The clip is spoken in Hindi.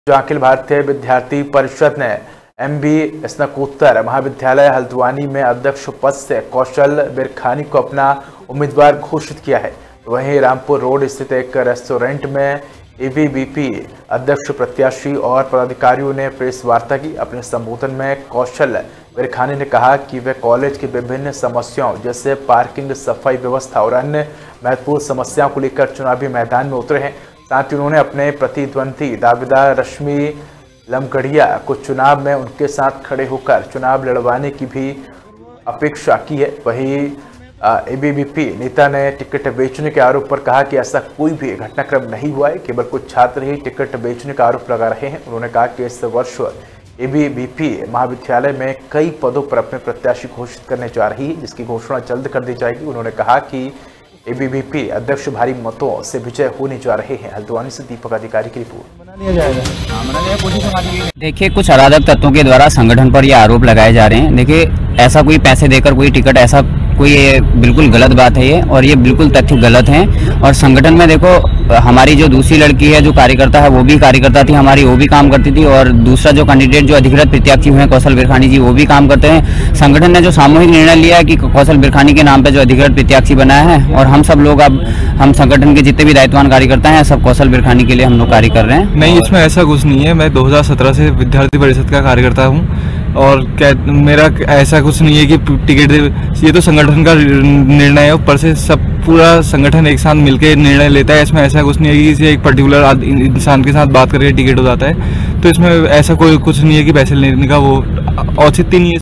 जो अखिल भारतीय विद्यार्थी परिषद ने MB स्नातकोत्तर महाविद्यालय हल्द्वानी में अध्यक्ष पद से कौशल बिरखानी को अपना उम्मीदवार घोषित किया है। वहीं रामपुर रोड स्थित एक रेस्टोरेंट में ABVP अध्यक्ष प्रत्याशी और पदाधिकारियों ने प्रेस वार्ता की। अपने संबोधन में कौशल बिरखानी ने कहा कि वे कॉलेज की विभिन्न समस्याओं जैसे पार्किंग, सफाई व्यवस्था और अन्य महत्वपूर्ण समस्याओं को लेकर चुनावी मैदान में उतरे हैं। साथ ही उन्होंने अपने प्रतिद्वंदी दावेदार रश्मि लमगढ़िया को चुनाव में उनके साथ खड़े होकर चुनाव लड़वाने की भी अपेक्षा की है। वहीं ABVP नेता ने टिकट बेचने के आरोप पर कहा कि ऐसा कोई भी घटनाक्रम नहीं हुआ है, केवल कुछ छात्र ही टिकट बेचने का आरोप लगा रहे हैं। उन्होंने कहा कि इस वर्ष ABVP महाविद्यालय में कई पदों पर अपने प्रत्याशी घोषित करने जा रही है, जिसकी घोषणा जल्द कर दी जाएगी। उन्होंने कहा कि ABVP अध्यक्ष भारी मतों से विजय होने जा रहे हैं। हल्द्वानी से दीपक अधिकारी की रिपोर्ट। देखिए, कुछ अराजक तत्वों के द्वारा संगठन पर ये आरोप लगाए जा रहे हैं। देखिए, ऐसा कोई पैसे देकर कोई टिकट, ऐसा कोई, ये बिल्कुल गलत बात है ये, और ये बिल्कुल तथ्य गलत हैं। और संगठन में देखो, हमारी जो दूसरी लड़की है जो कार्यकर्ता है वो भी कार्यकर्ता थी हमारी, वो भी काम करती थी, और दूसरा जो कैंडिडेट जो अधिकृत प्रत्याशी हुए कौशल बिरखानी जी, वो भी काम करते हैं। संगठन ने जो सामूहिक निर्णय लिया है कि कौशल बिरखानी के नाम पे जो अधिकृत प्रत्याशी बनाया है, और हम सब लोग, अब हम संगठन के जितने भी दायित्ववान कार्यकर्ता हैं सब कौशल बिरखानी के लिए हम लोग कार्य कर रहे हैं। नहीं, इसमें ऐसा कुछ नहीं है। मैं 2017 से विद्यार्थी परिषद का कार्यकर्ता हूँ, और मेरा ऐसा कुछ नहीं है कि टिकट, ये तो संगठन का निर्णय है। ऊपर से सब पूरा संगठन एक साथ मिलकर निर्णय लेता है। इसमें ऐसा कुछ नहीं है कि किसी एक पर्टिकुलर इंसान के साथ बात करके टिकट हो जाता है। तो इसमें ऐसा कोई कुछ नहीं है कि पैसे लेने का वो औचित्य नहीं है।